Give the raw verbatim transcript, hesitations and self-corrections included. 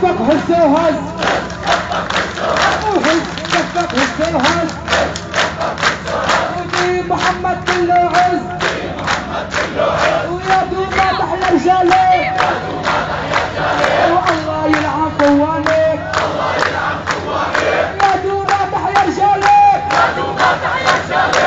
كفك هز وهز وهز كفك هز وهز ودين محمد كله عز ويا دوما تحلى رجالك والله يلعن قوانك يا دوما تحيا رجالك